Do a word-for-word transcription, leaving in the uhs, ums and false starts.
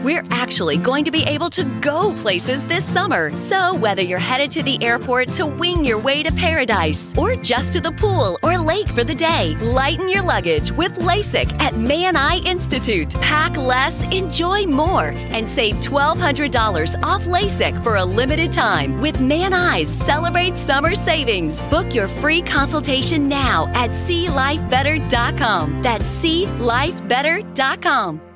We're actually going to be able to go places this summer. So whether you're headed to the airport to wing your way to paradise or just to the pool or lake for the day, lighten your luggage with LASIK at Mann Eye Institute. Pack less, enjoy more, and save twelve hundred dollars off LASIK for a limited time with Mann Eye's Celebrate Summer Savings. Book your free consultation now at see life better dot com. That's see life better dot com.